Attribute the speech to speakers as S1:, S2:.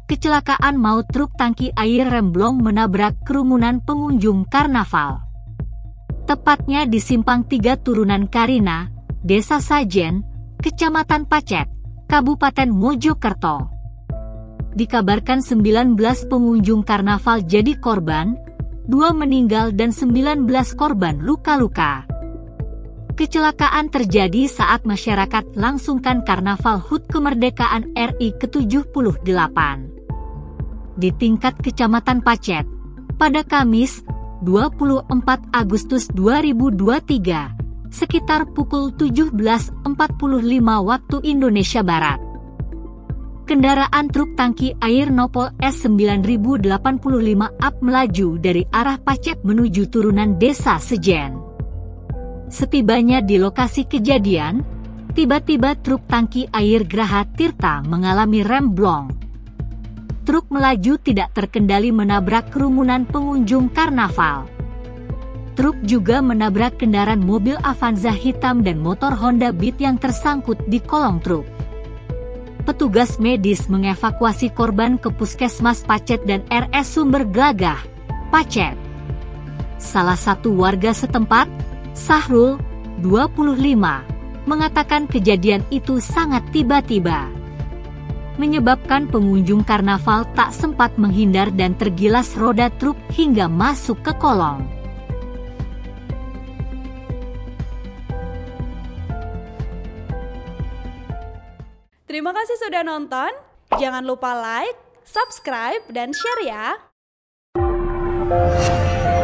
S1: kecelakaan maut truk tangki air remblong menabrak kerumunan pengunjung karnaval. Tepatnya di Simpang 3 Turunan Karina, Desa Sajen, Kecamatan Pacet, Kabupaten Mojokerto. Dikabarkan 19 pengunjung karnaval jadi korban, 2 meninggal dan 19 korban luka-luka. Kecelakaan terjadi saat masyarakat langsungkan Karnaval HUT Kemerdekaan RI ke-78. Di tingkat Kecamatan Pacet, pada Kamis, 24 Agustus 2023, sekitar pukul 17.45 waktu Indonesia Barat. Kendaraan truk tangki air Nopol S9085 UP melaju dari arah Pacet menuju turunan Desa Sejen. Setibanya di lokasi kejadian, tiba-tiba truk tangki air Graha Tirta mengalami remblong. Truk melaju tidak terkendali menabrak kerumunan pengunjung karnaval. Truk juga menabrak kendaraan mobil Avanza hitam dan motor Honda Beat yang tersangkut di kolong truk. Petugas medis mengevakuasi korban ke Puskesmas Pacet dan RS Sumber Glagah, Pacet. Salah satu warga setempat, Sahrul, 25, mengatakan kejadian itu sangat tiba-tiba, menyebabkan pengunjung karnaval tak sempat menghindar dan tergilas roda truk hingga masuk ke kolong.
S2: Terima kasih sudah nonton. Jangan lupa like, subscribe, dan share ya.